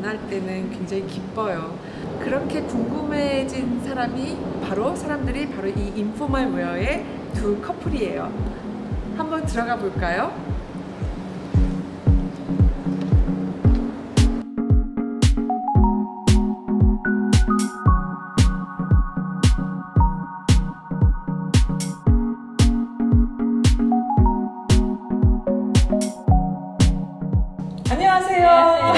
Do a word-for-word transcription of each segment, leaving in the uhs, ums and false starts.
만날 때는 굉장히 기뻐요. 그렇게 궁금해진 사람이 바로 사람들이 바로 이 인포멀 웨어의 두 커플이에요. 한번 들어가 볼까요? 안녕하세요.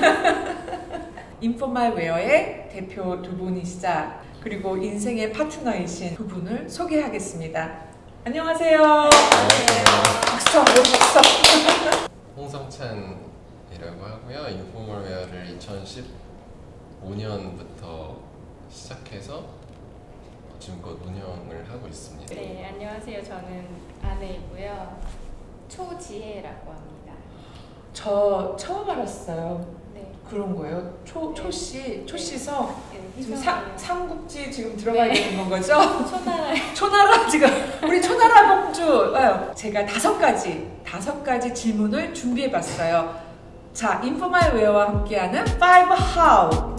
인포멀 웨어의 대표 두 분이시자 그리고 인생의 파트너이신 두 분을 소개하겠습니다. 안녕하세요. 안녕하세요. 박수, 박수. 홍성찬이라고 하고요. 인포멀 웨어를 이천십오 년부터 시작해서 지금껏 운영을 하고 있습니다. 네, 안녕하세요. 저는 아내이고요. 초지혜라고 합니다. 저 처음 알았어요. 네. 그런 거예요? 초, 초씨, 초씨서 네, 지금 사, 삼국지 지금 들어가야 네. 되는 거죠? 초나라. 초나라 지금 우리 초나라 공주. 어, 제가 다섯 가지 다섯 가지 질문을 준비해봤어요. 자, 인포멀 웨어와 함께하는 Five How.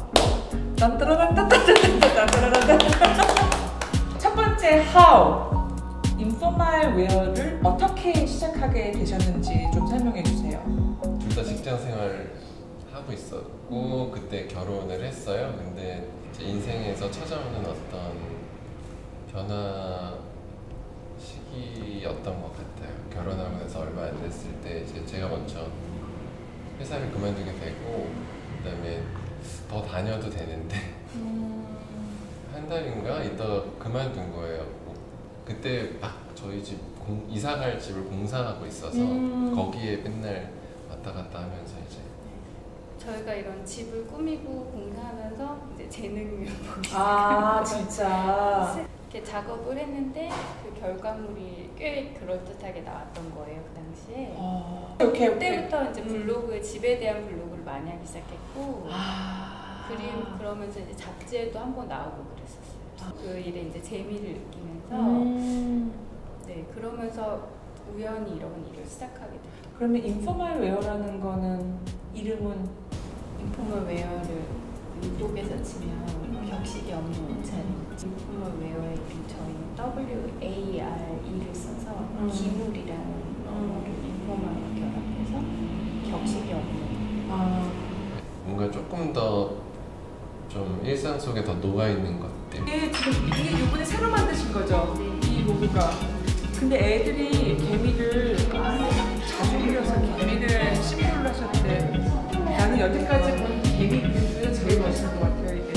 첫 번째 How. 인포멀 웨어를 어떻게 시작하게 되셨는지 좀 설명해 주세요. 둘 다 직장 생활 하고 있었고 그때 결혼을 했어요. 근데 제 인생에서 찾아오는 어떤 변화 시기였던 것 같아요. 결혼하고 나서 얼마 안 됐을 때 이제 제가 먼저 회사를 그만두게 되고 그다음에 더 다녀도 되는데 음... 한 달인가 있다가 그만둔 거예요. 그때 막 저희 집 공, 이사 갈 집을 공사하고 있어서 음... 거기에 맨날 왔다 갔다 하면서 이제 저희가 이런 집을 꾸미고 공사하면서 이제 재능을 보기 아 진짜 이렇게 작업을 했는데 그 결과물이 꽤 그럴듯하게 나왔던 거예요, 그 당시에. 어... 오케이, 오케이. 그때부터 이제 블로그, 음. 집에 대한 블로그를 많이 하기 시작했고 아... 그림 그러면서 이제 잡지에도 한번 나오고 그랬었어요. 아. 그 일에 이제 재미를 느끼면서 음... 네, 그러면서 우연히 이런 일을 시작하게 됐어요. 그러면 인포멀 웨어라는 거는 이름은 인포멀 웨어를 미국에서 치면 격식이 없는 옷차림. 인포멀 웨어의 저희는 더블유 에이 알 이를 써서 음. 기물이라는 언어를 인포멀과 결합해서 격식이 없는. 아... 뭔가 조금 더 좀 일상 속에 더 녹아 있는 것들. 이게 지금 이게 이번에 새로 만드신 거죠? 네. 이 로고가. 근데 애들이 개미를 자주 그려서 개미를 심볼로 하셨대. 나는 여태까지 본 개미 그림 중에 제일 멋있는 것 같아요, 이게.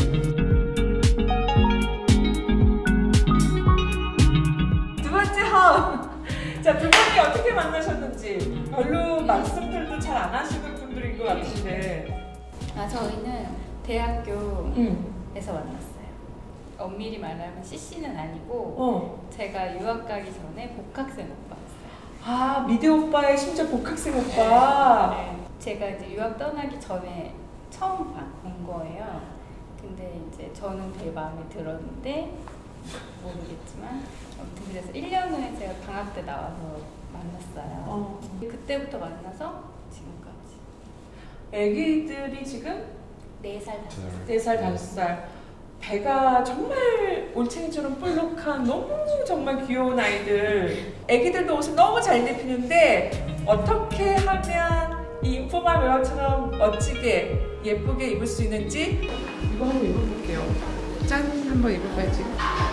두 번째 하. 자, 두 분이 어떻게 만나셨는지 별로 말씀들도 잘 안 하시는 분들인 것 같은데. 아, 저희는 대학교에서 응. 만났어요. 엄밀히 말하면 씨씨는 아니고 어. 제가 유학 가기 전에 복학생 오빠였어요. 아, 미대 오빠의 심지어 복학생 오빠. 네. 네. 제가 이제 유학 떠나기 전에 처음 본 거예요. 근데 이제 저는 되게 마음에 들었는데 모르겠지만 아무튼 그래서 일 년 후에 제가 방학 때 나와서 만났어요. 어. 그때부터 만나서 지금까지. 애기들이 지금 네 살, 다섯 살. 네 살, 다섯 살. 배가 정말 올챙이처럼 볼록한 너무 정말 귀여운 아이들. 애기들도 옷을 너무 잘 입히는데 어떻게 하면 이 인포멀 웨어처럼 멋지게 예쁘게 입을 수 있는지 이거 한번 입어볼게요. 짠! 한번 입어봐야지.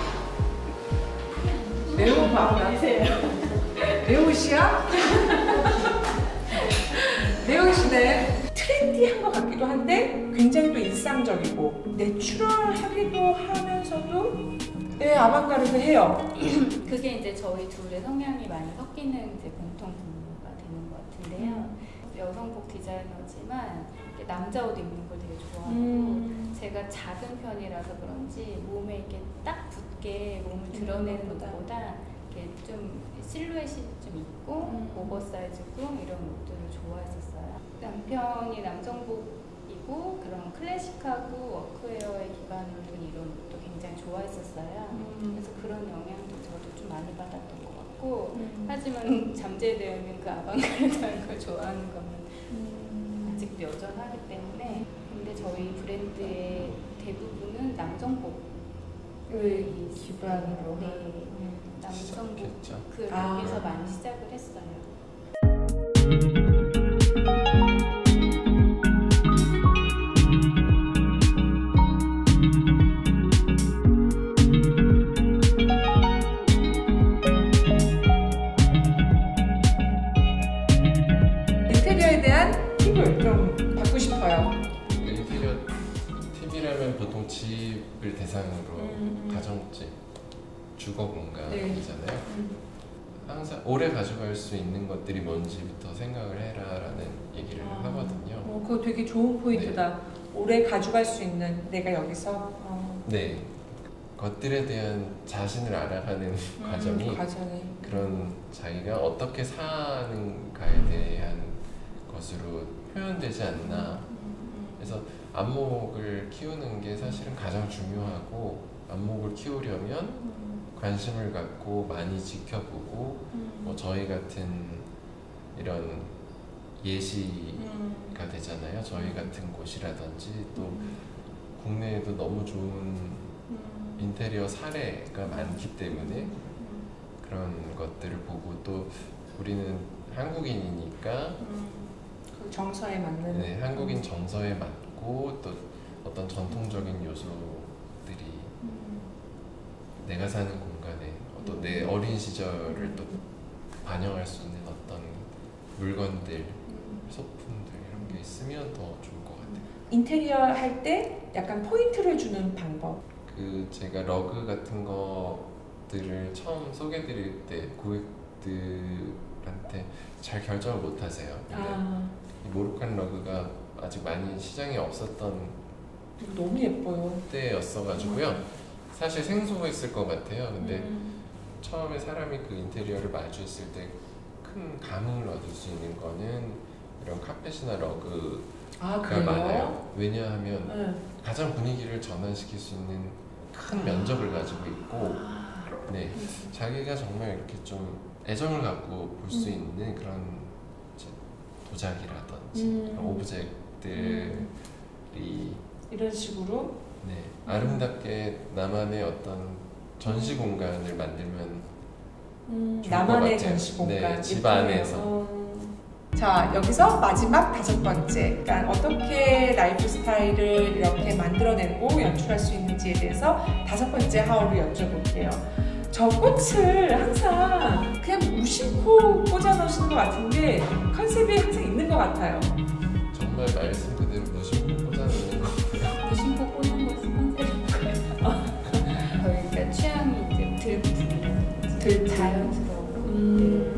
내 옷 마음이세요? 내 옷이야? 내 옷이네. 트렌디한 것 같기도 한데 굉장히 또 일상적이고 내추럴하기도 하면서도 네, 아방가르드해요. 그게 이제 저희 둘의 성향이 많이 섞이는 이제 공통 분모가 되는 것 같은데요. 음. 여성복 디자이너지만 남자 옷 입는 걸 되게 좋아하고 음. 제가 작은 편이라서 그런지 몸에 이렇게 딱 붙게 몸을 드러내는 음. 것보다 이렇게 좀 실루엣이 좀 있고 음. 오버사이즈고 이런 옷들을 좋아했었어요. 남편이 남성복이고 그런 클래식하고 워크웨어에 기반을 둔 이런 옷도 굉장히 좋아했었어요. 음. 그래서 그런 영향도 저도 좀 많이 받았던 것 같고 음. 하지만 잠재되어 있는 그 아방가르드한 걸 좋아하는 거는 음. 아직도 여전하기 때문에 근데 저희 브랜드의 대부분은 남성복을 기반으로 네, 남성복 시작했죠. 그 아. 여기서 많이 시작을 했어요. 인테리어에 대한 팁을 좀 받고 싶어요. 인테리어 팁이라면 보통 집을 대상으로 음, 음. 가정집, 주거 공간이잖아요. 네. 음. 항상 오래 가져갈 수 있는 것들이 뭔지부터 생각을 해라라는 얘기를 아. 하거든요. 어, 그거 되게 좋은 포인트다. 오래 가져갈 수 있는 내가 여기서 어. 네, 것들에 대한 자신을 알아가는 과정이 음, 과정이 그런 자기가 어떻게 사는가에 대한 것으로 표현되지 않나. 그래서 안목을 키우는 게 사실은 가장 중요하고, 안목을 키우려면 관심을 갖고 많이 지켜보고, 뭐 저희 같은 이런 예시가 되잖아요. 저희 같은 곳이라든지 또 국내에도 너무 좋은 인테리어 사례가 많기 때문에 그런 것들을 보고, 또 우리는 한국인이니까 그 정서에 맞는 네, 한국인 정서에 맞고 또 어떤 전통적인 요소들이 내가 사는 공간에 또 내 어린 시절을 또 반영할 수 있는 어떤 물건들, 소품들 이런 게 있으면 더 좋을 것 같아요. 인테리어 할 때 약간 포인트를 주는 방법. 그 제가 러그 같은 것들을 처음 소개드릴 때 고객들한테 잘 결정을 못 하세요. 근데 아, 이 모로칸 러그가 아직 많이 시장에 없었던 너무 예뻐요. 때였어가지고요. 사실 생소했을 것 같아요. 근데 음. 처음에 사람이 그 인테리어를 마주했을 때 큰 감흥을 얻을 수 있는 거는 이런 카펫이나 러그가 아, 그래요? 많아요. 왜냐하면 네. 가장 분위기를 전환시킬 수 있는 큰 면적을 가지고 있고, 네, 자기가 정말 이렇게 좀 애정을 갖고 볼 수 음. 있는 그런 이제 도자기라든지 음. 그런 오브젝트들이 이런 식으로 네, 아름답게 나만의 어떤 전시 공간을 만들면 음, 좋을 나만의 것 같아요. 전시 공간. 네, 집 예쁘네요. 안에서. 음. 자, 여기서 마지막 다섯 번째. 그러니까 어떻게 라이프 스타일을 이렇게 만들어내고 연출할 수 있는지에 대해서 다섯 번째 하우를 여쭤볼게요. 저 꽃을 항상 그냥 무심코 꽂아놓으시는 것 같은데 컨셉이 항상 있는 것 같아요. 정말 말씀 그대로 무심코 꽂아놓는 거고요. 무심코 꽂는 것이 컨셉인가요? 그러니까 취향이 이제 들고 들고. 자연스러운 음.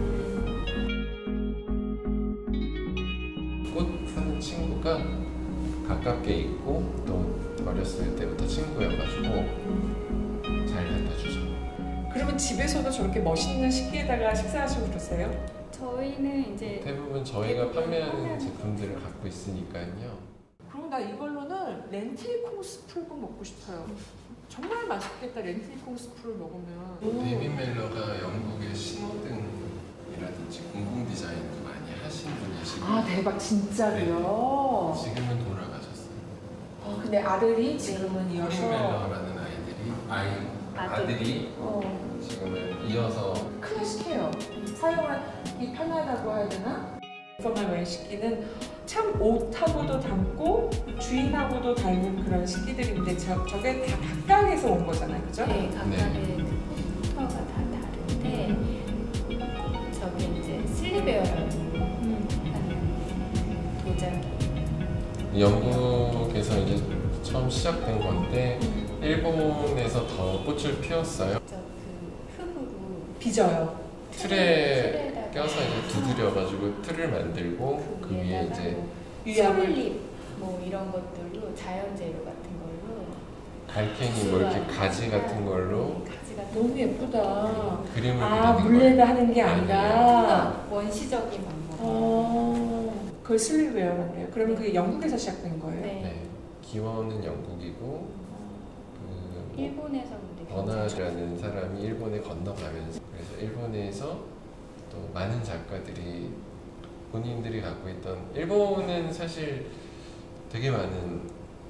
꽃 하는 친구가 가깝게 있고 또 어렸을 때부터 친구여가지고 잘 갖다 주죠. 그러면 집에서도 저렇게 멋있는 식기에다가 식사하시고 그러세요? 저희는 이제 대부분 저희가 대부분 판매하는 판매하는 제품들을 갖고 있으니까요. 그럼 나 이걸로는 렌틸콩 스프를 먹고 싶어요. 정말 맛있겠다, 렌틸콩 스프를 먹으면. 데이빗 멜러가 영국의 신호등이라든지 공공 디자인도 많이 하신 분이시고, 아, 대박, 진짜로요? 지금은 돌아가셨어요. 어, 근데 아들이 지금은 코린 이어서 멜러라는 아이들이 아이 아들. 아들이 어, 지금은 이어서 클래식해요. 사용하기 편하다고 해야 되나? 이것만 식기는 참 옷하고도 닮고 주인하고도 닮은 그런 식기들인데 저, 저게 다 각각에서 온 거잖아요, 그죠? 네, 각각의 네. 그 포인터가 다 다른데 저게 이제 슬리베어라고 음. 하는 도자기. 영국에서 이제 처음 시작된 건데 일본에서 더 꽃을 피웠어요. 저그 흙으로 빚어요. 틀에 틀에다가 껴서 이제 두드려가지고 틀을 만들고 그 위에 위에다가 이제 뭐 유약을. 솔잎 뭐 이런 것들로 자연 재료 같은 걸로 갈팽이 뭐 이렇게 가지 같은 걸로 가지 같은 너무 예쁘다. 그림을 아, 그리는 물레다 거예요. 하는 게 아니라. 원시적인 방법. 어, 그걸 슬리웨어라네요. 그러면 그게 영국에서 시작된 거예요? 네. 네, 기원은 영국이고 그 일본에서 근데 버나드라는 사람이 일본에 건너가면서, 그래서 일본에서 또 많은 작가들이 본인들이 갖고 있던, 일본은 사실 되게 많은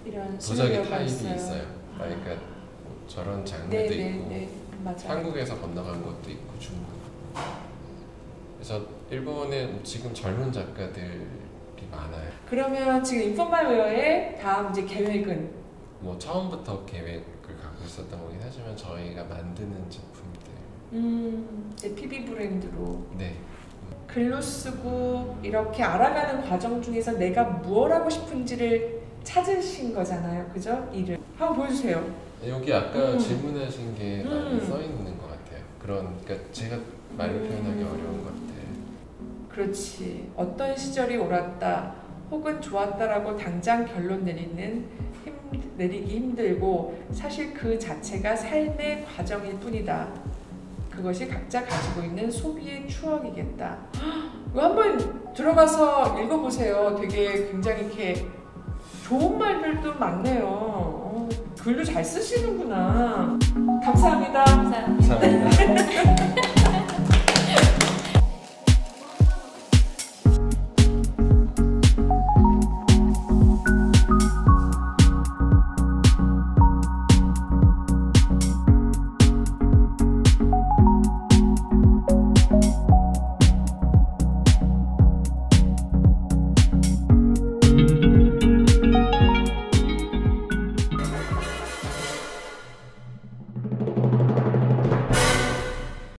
이런 도자기 시나리오가 타입이 있어요. 있어요. 아, 그러니까 뭐 저런 장르도 네, 있고 네, 네. 맞아요. 한국에서 건너간 것도 있고 중국. 그래서 일본에 지금 젊은 작가들이 많아요. 그러면 지금 인포말웨어의 다음 이제 계획은? 뭐 처음부터 계획을 갖고 있었던 거긴 하지만 저희가 만드는 제품들. 음, 이제 피비 브랜드로 네. 글로 쓰고 이렇게 알아가는 과정 중에서 내가 무엇 하고 싶은지를 찾으신 거잖아요, 그죠? 일을 한번 보여주세요. 여기 아까 음. 질문하신 게 많이 음. 써 있는 것 같아요. 그런 그러니까 제가 말로 음. 표현하기 어려운 것들. 그렇지. 어떤 시절이 옳았다 혹은 좋았다라고 당장 결론 내리는 힘, 내리기 힘들고 사실 그 자체가 삶의 과정일 뿐이다. 그것이 각자 가지고 있는 소비의 추억이겠다. 이거 한번 들어가서 읽어보세요. 되게 굉장히 이렇게 좋은 말들도 많네요. 어, 글도 잘 쓰시는구나. 감사합니다. 감사합니다. 감사합니다.